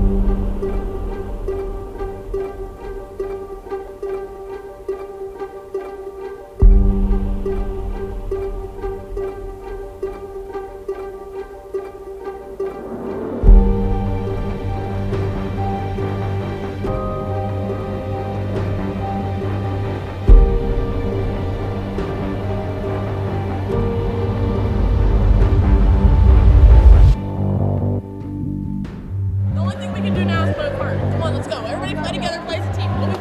The only thing we can do now is play a part. Come on, let's go. Everybody play together, play as a team. We'll be